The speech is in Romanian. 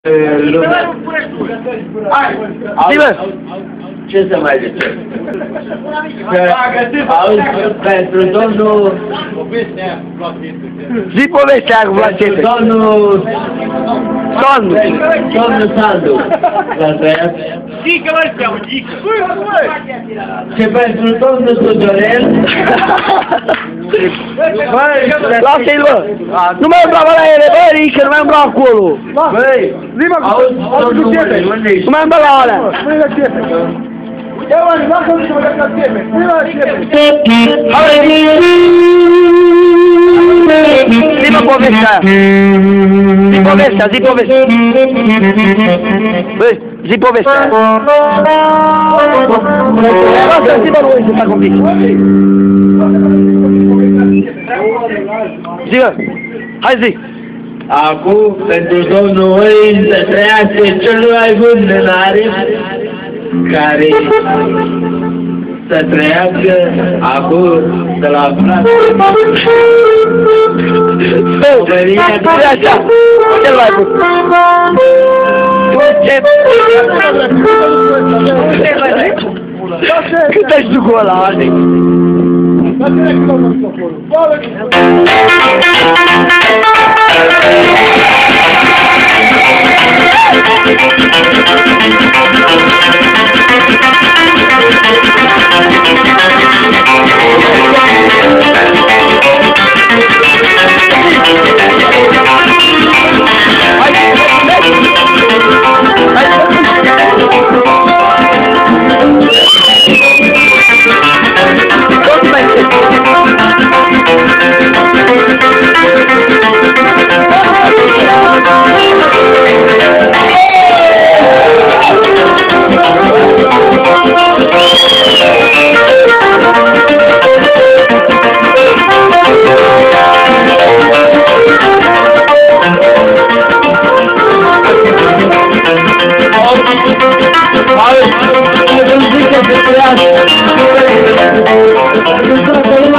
Zi-mă! Ce să mai zice? Auzi, pentru domnul... Zi povestea cu placete. Pentru domnul... Domnul Sandu. L-a trăiat? Dică, mă, steau, dică! Și pentru domnul Tudorel... Lasă-i, bă! Nu mai umbla la ele, bă, Rică, nu mai umbla acolo! Băi, auzi, domnul Mânești. Nu mai umbla la alea! Ia, mă, lasă-mă să mă dea la teme! Pune la teme! Zi-mă povestea aia! Zi povestea, zi povestea! Băi, zi povestea aia! Lasă, zi-mă lui să fac un pic! Zi-mă! Hai zi! Acum, pentru domnul Oin să trăiască cel mai bun denare, care să trăiască acum de la frate. Băi, așa! Cel mai bun! Cât ai tu cu ăla, Adi? Ai, nu zic că se trăiască.